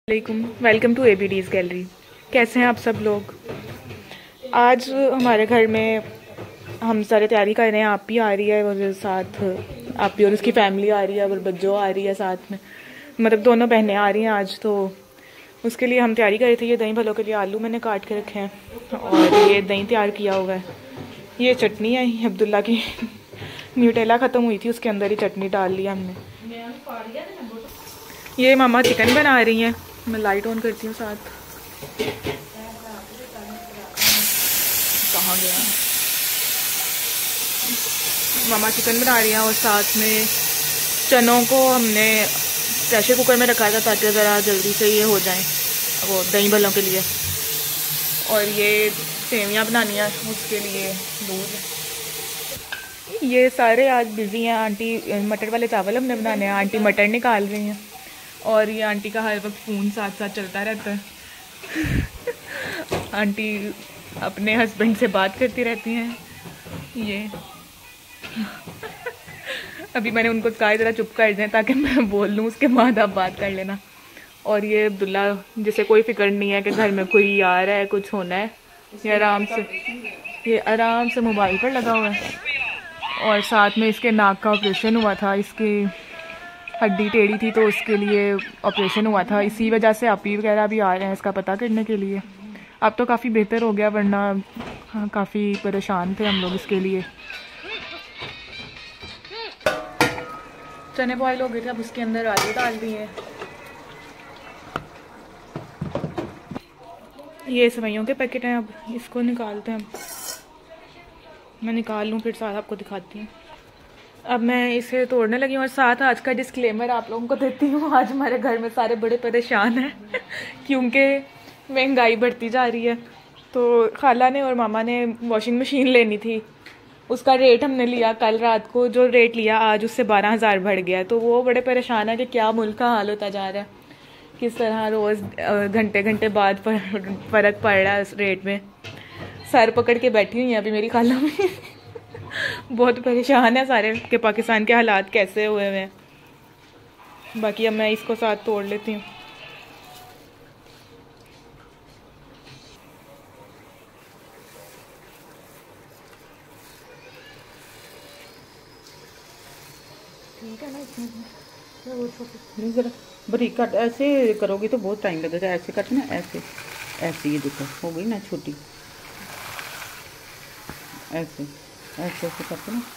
Welcome to ABD's gallery. कैसे हैं आप सब लोग। आज हमारे घर में हम सारे तैयारी कर रहे हैं। आप भी आ रही है और साथ आप भी और उसकी फैमिली आ रही है और बच्चों आ रही है साथ में, मतलब दोनों बहनें आ रही हैं आज। तो उसके लिए हम तैयारी कर रहे थे। ये दही भल्लों के लिए आलू मैंने काट के रखे हैं और ये दही तैयार किया हुआ है। ये चटनी है अब्दुल्ला की न्यूटेला ख़त्म हुई थी, उसके अंदर ही चटनी डाल लिया हमने। ये मामा चिकन बना रही हैं। मैं लाइट ऑन करती हूँ साथ। कहाँ गया? मामा चिकन बना रही हैं और साथ में चनों को हमने प्रेशर कुकर में रखा था ताकि ज़रा जल्दी से ये हो जाएं वो दही भल्लों के लिए। और ये सेवियाँ बनानी है, उसके लिए दूध। ये सारे आज बिज़ी हैं। आंटी मटर वाले चावल हमने बनाने हैं, आंटी मटर निकाल रही हैं और ये आंटी का हर वक्त फ़ोन साथ साथ चलता रहता है। आंटी अपने हस्बैंड से बात करती रहती हैं। ये अभी मैंने उनको कहा ज़रा चुप कर दें ताकि मैं बोल लूँ, उसके बाद आप बात कर लेना। और ये अब्दुल्ला जिसे कोई फिक्र नहीं है कि घर में कोई आ रहा है, कुछ होना है, ये आराम से मोबाइल पर लगा हुआ है। और साथ में इसके नाक का ऑपरेशन हुआ था, इसकी हड्डी टेढ़ी थी तो उसके लिए ऑपरेशन हुआ था। इसी वजह से आपी वगैरह भी आ रहे हैं इसका पता करने के लिए। अब तो काफ़ी बेहतर हो गया, वरना काफ़ी परेशान थे हम लोग इसके लिए। चने बॉयल हो गए थे, अब उसके अंदर आलू डाल दिए। ये सेवइयों के पैकेट हैं, अब इसको निकालते हैं। मैं निकाल लूँ फिर साथ आपको दिखाती हूँ। अब मैं इसे तोड़ने लगी हूँ और साथ आज का डिस्क्लेमर आप लोगों को देती हूँ। आज हमारे घर में सारे बड़े परेशान हैं क्योंकि महंगाई बढ़ती जा रही है। तो खाला ने और मामा ने वॉशिंग मशीन लेनी थी, उसका रेट हमने लिया कल रात को, जो रेट लिया आज उससे 12,000 बढ़ गया। तो वो बड़े परेशान है कि क्या मुल्क का हाल होता जा रहा है, किस तरह रोज़ घंटे घंटे बाद फ़र्क पड़ रहा है उस रेट में। सर पकड़ के बैठी हुई हैं अभी मेरी खाला में। बहुत परेशान है सारे कि पाकिस्तान के हालात कैसे हुए हुए हैं। बाकी अब मैं इसको साथ तोड़ लेती हूँ। ठीक है ना, इसमें जरा बारीक कट। ऐसे करोगी तो बहुत टाइम लगेगा। ऐसे कटना, ऐसे ऐसे। ये देखो हो गई ना छोटी, ऐसे ऐसे ऐसे करते ना।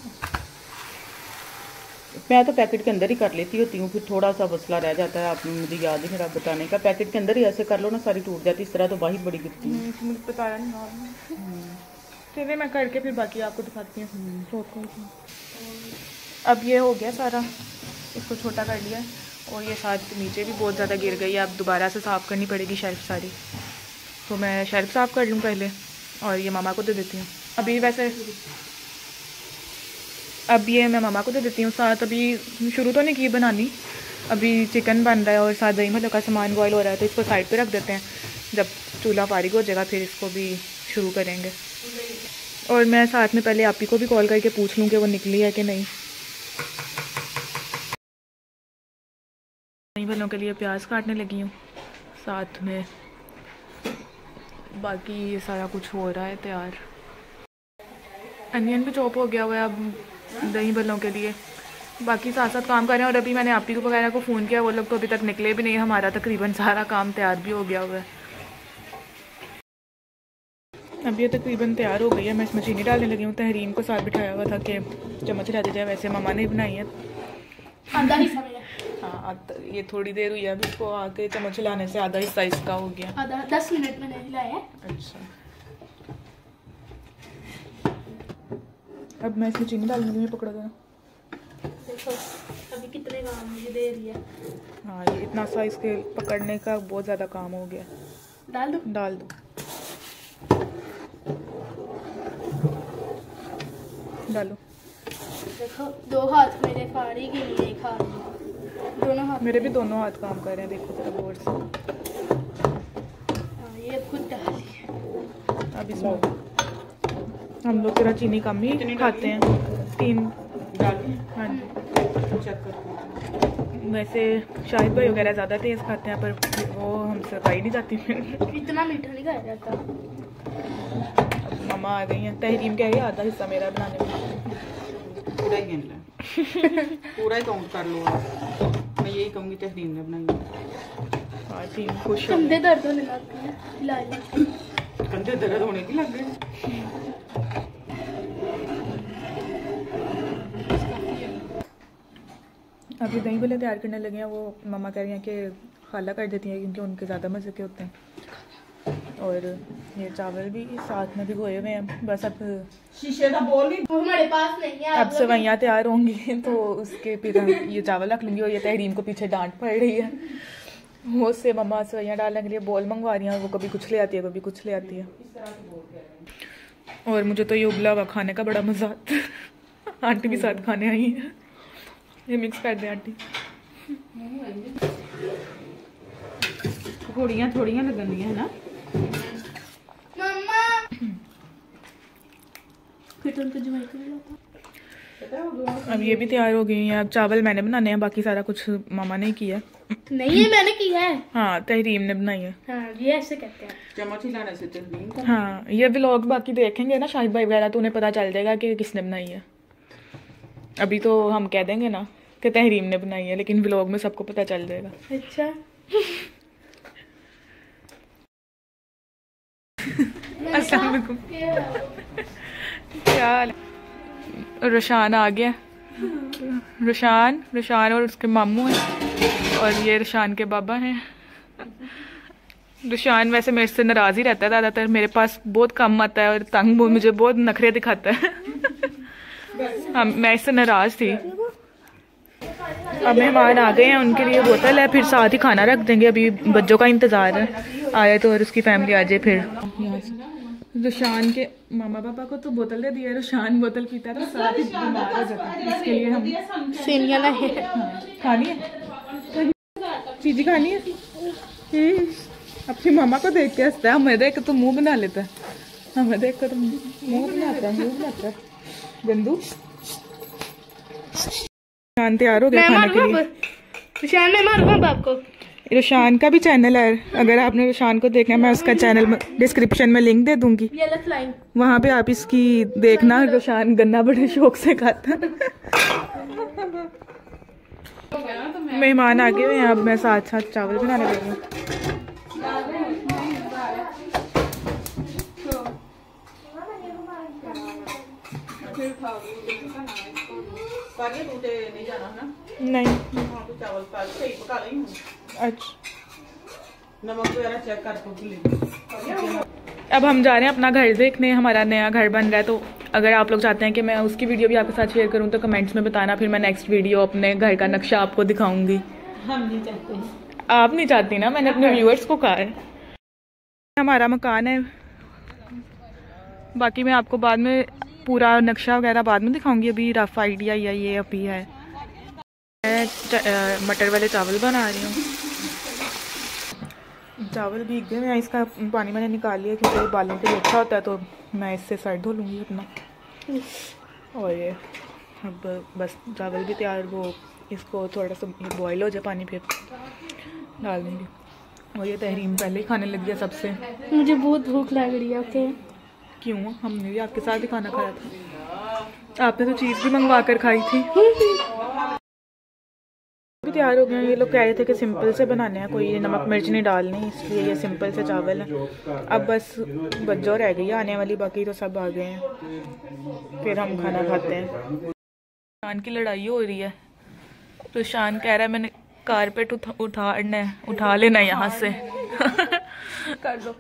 मैं तो पैकेट के अंदर ही कर लेती होती हूँ, फिर थोड़ा सा मसला रह जाता है। आपने मुझे याद ही मेरा बताने का, पैकेट के अंदर ही ऐसे कर लो ना, सारी टूट जाती। इस तरह तो बाहर बड़ी गिरती है। मुझे बताया नहीं। चलिए मैं करके फिर बाकी आपको दिखाती हूँ। अब ये हो गया सारा, इसको छोटा कर लिया और ये साथ नीचे भी बहुत ज़्यादा गिर गई है। अब दोबारा से साफ़ करनी पड़ेगी शेल्फ सारी। तो मैं शेल्फ साफ़ कर लूँ पहले और ये मामा को दे देती हूँ। अभी वैसे अब ये मैं मामा को दे देती हूँ साथ। अभी शुरू तो नहीं की बनानी, अभी चिकन बन रहा है और साथ दही भल्लों का सामान बॉयल हो रहा है। तो इसको साइड पे रख देते हैं, जब चूल्हा फारिग हो जाएगा फिर इसको भी शुरू करेंगे। और मैं साथ में पहले आपी को भी कॉल करके पूछ लूँ कि वो निकली है कि नहीं। दही भल्लों के लिए प्याज काटने लगी हूँ साथ में, बाकी ये सारा कुछ हो रहा है तैयार। अनियन भी चॉप हो गया हुआ है अब दही भल्लों के लिए। बाकी साथ साथ काम कर रहे हैं। और अभी मैंने आपी को वगैरह को फ़ोन किया, वो लोग तो अभी तक निकले भी नहीं। हमारा तकरीबन सारा काम तैयार भी हो गया हुआ है। अब ये तकरीबन तैयार हो गई है। मैं इसमें चीनी डालने लगी हूँ। तहरीम को साथ बिठाया हुआ था कि चम्मच हिलाते जाए, वैसे मामा ने बनाई है। हाँ ये थोड़ी देर हुई है अभी इसको आके चम्मच हिलाने से, आधा हिस्सा इसका हो गया। आधा 10 मिनट मैंने हिलाया। अच्छा, अब मैं इसमें चीनी डालने लगी हूँ। पकड़ा देना। देखो अभी कितने काम मुझे दे रही है। हाँ ये इतना सा इसके पकड़ने का बहुत ज़्यादा काम हो गया। डाल दो, डाल दो, डालो। देखो 2 हाथ मेरे फाड़ी के लिए, 1 हाथ दोनों हाथ मेरे भी दोनों हाथ काम कर रहे हैं। देखो जरा गौर से। हाँ ये खुद डाली है। अब इसमें हम लोग तेरा चीनी कम ही खाते हैं, 3। डाल। हाँ जी, चेक कर वैसे शाहिद भाई वगैरह ज़्यादा तेज़ खाते हैं, पर वो हमसे खाई नहीं जाती। इतना मीठा नहीं खाया जाता। मम्मा आ गई हैं। तहरीम कह गई आधा हिस्सा मेरा बनाने में। पूरा ही गिन लें, पूरा ही काउंट कर लो आप। मैं यही कहूँगी तहरीम ने बनाई। हाँ टीम खुश हो कंधे दर्द होने लगते हैं, कंधे दर्द होने की लग गए। अभी दही भल्ले तैयार करने लगे हैं। वो मम्मा कह रही हैं कि खाला कर देती हैं क्योंकि उनके ज़्यादा मज़े के होते हैं। और ये चावल भी साथ में भिगोए हुए हैं। बस अब शीशे का बोल नहीं, वो हमारे पास नहीं है। अब सेवइयाँ तैयार होंगी तो उसके फिर ये चावल रख लूँगी। और ये तहरीम को पीछे डांट पड़ रही है, वो उससे मम्मा सेवइयाँ डालने के लिए बोल मंगवा रही हैं। वो कभी कुछ ले आती है, कभी कुछ ले आती है। और मुझे तो ये उबला हुआ खाने का बड़ा मज़ा आता है। आंटी भी साथ खाने आई है। ये मिक्स कर दें आंटी। थोड़ियाँ थोड़ियाँ लगनी है ना मम्मा। फिर तो उनको जमाई कर लेता। अब ये भी तैयार हो गई हैं। अब चावल मैंने बनाने हैं, बाकी सारा कुछ मामा ने किया है। नहीं ये मैंने किया है। हाँ तहरीम ने बनाई है। हाँ ये ऐसे कहते हैं। चम्मच हिलाने से तहरीम का। हाँ ये व्लॉग बाकी देखेंगे ना शाहिद भाई वगैरह, तो उन्हें पता चल जाएगा कि किसने बनाई है। अभी तो हम कह देंगे ना कि तहरीम ने बनाई है, लेकिन व्लॉग में सबको पता चल जाएगा। अच्छा अस्सलाम वालेकुम। क्या हाल है? रुशान आ गया। रुशान और उसके मामू हैं और ये रुशान के बाबा हैं। रुशान वैसे मेरे से नाराज ही रहता है ज़्यादातर, मेरे पास बहुत कम आता है और तंग मुझे बहुत नखरे दिखाता है। मैं इससे नाराज थी। अब मेहमान आ गए हैं, उनके लिए बोतल है, फिर साथ ही खाना रख देंगे। अभी बच्चों का इंतजार है, आया तो और उसकी फैमिली आ जाए। फिर रुशान के मामा पापा को तो बोतल दे दिया, रुशान बोतल पीता है तो साथ ही बीमार हो जाता है। इसके लिए हम सेमिया नहीं खानी है, चीज़ी खानी है। अपनी मामा को देख के हंसता है, हमें देख के तो मुंह बना लेता है। हमें देख कर तो मुंह बनाता है गंदू। रुशान तैयार हो गया खाने के लिए। रुशान मैं मारूंगा बाप को। रुशान का भी चैनल है, अगर आपने रुशान को देखना है मैं उसका चैनल डिस्क्रिप्शन में लिंक दे दूंगी, वहाँ पे आप इसकी देखना। रुशान गन्ना बड़े शौक से खाता है। मेहमान आ गए हुए हैं, अब मैं साथ साथ चावल बनाने लगी हूँ। नहीं अच्छा नमक वगैरह चेक कर। अब हम जा रहे हैं अपना घर देखने। हमारा नया घर बन रहा है, तो अगर आप लोग चाहते हैं कि मैं उसकी वीडियो भी आपके साथ शेयर करूं तो कमेंट्स में बताना, फिर मैं नेक्स्ट वीडियो अपने घर का नक्शा आपको दिखाऊंगी। हम नहीं चाहते। आप नहीं चाहती ना, मैंने अपने व्यूअर्स को कहा है। हमारा मकान है, बाकी मैं आपको बाद में पूरा नक्शा वगैरह बाद में दिखाऊंगी। अभी रफ आइडिया ये अभी है। मैं मटर वाले चावल बना रही हूँ। चावल भीग गए हैं, इसका पानी मैंने निकाल लिया क्योंकि बालों के लिए अच्छा होता है, तो मैं इससे सर धो लूँगी अपना। और ये अब बस चावल भी तैयार, वो इसको थोड़ा सा बॉयल हो जाए पानी, फिर डाल दूँगी। और ये तहरीम पहले ही खाने लग गया सबसे। मुझे बहुत भूख लग रही है। ओके क्यों? हमने भी आपके साथ ही खाना खाया था। आपने तो चीज़ भी मंगवा कर खाई थी। भी तैयार हो गए। ये लोग कह रहे थे कि सिंपल से बनाने हैं, कोई नमक मिर्च नहीं डालनी, इसलिए ये सिंपल से चावल है। अब बस बज्जो रह गई है आने वाली, बाकी तो सब आ गए हैं। फिर हम खाना खाते हैं। रुशान की लड़ाई हो रही है। रुशान कह रहा है मैंने कारपेट उठा लेना यहाँ से। कर दो।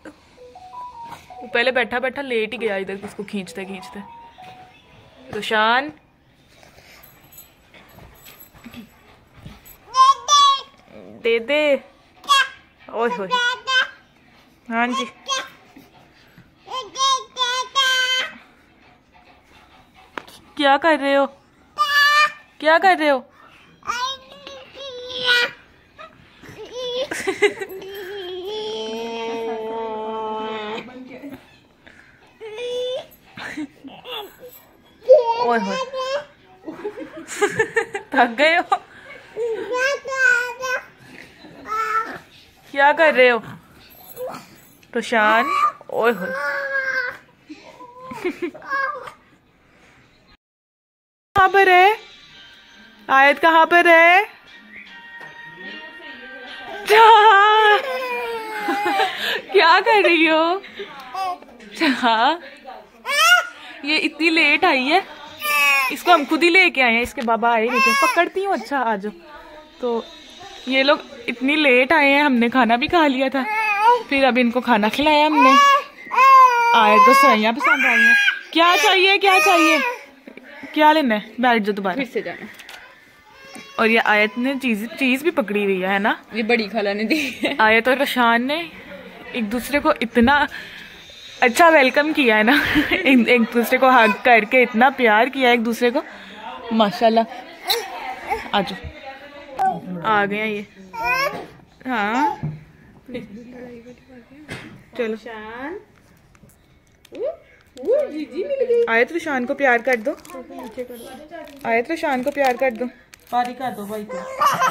वो पहले बैठा बैठा लेट ही गया इधर, उसको खींचते खींचते। रुशान दे दे। ओए होए। हाँ जी क्या कर रहे हो? क्या कर रहे हो? ओए होए। थक गए हो? क्या कर रहे हो रोशान? ओए होए कहाँ पर है आयत? कहाँ पर है? क्या कर रही हो? हाँ ये इतनी लेट आई है, इसको हम खुद ही लेके आए हैं, इसके बाबा आए नहीं थे। पकड़ती हूँ, अच्छा आ जाओ। तो ये लोग इतनी लेट आए हैं, हमने खाना भी खा लिया था, फिर अभी इनको खाना खिलाया हमने। आए तो सैया पसंद आई हैं। क्या चाहिए, क्या चाहिए, क्या लेना है? बैठ जाओ दोबारा, फिर से जाना। और ये आयत ने चीज भी पकड़ी हुई है ना, ये बड़ी खाला ने दी है। आयत और रोशान ने एक दूसरे को इतना अच्छा वेलकम किया है ना एक दूसरे को हग करके इतना प्यार किया एक दूसरे को, माशाल्लाह। आजो, आ गए ये। हाँ चलो, आयत रोशान को प्यार कर दो, आयत रोशान को प्यार कर दो, पारी कर दो भाई को।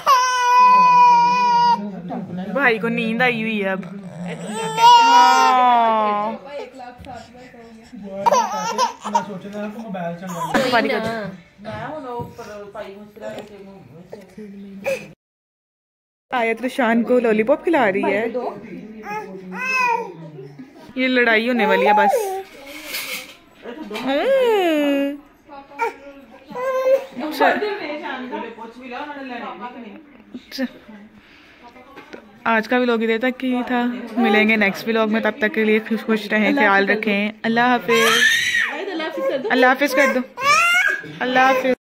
भाई को नींद आई हुई है अब। पारी कर दो। आयत रोशान को लॉलीपॉप खिला रही है। ये लड़ाई होने वाली है बस। आज का व्लॉग इधर तक ही था, मिलेंगे नेक्स्ट व्लॉग में, तब तक के लिए खुश रहें, ख्याल रखें। अल्लाह हाफिज। अल्लाह हाफिज कर दो, अल्लाह हाफिज।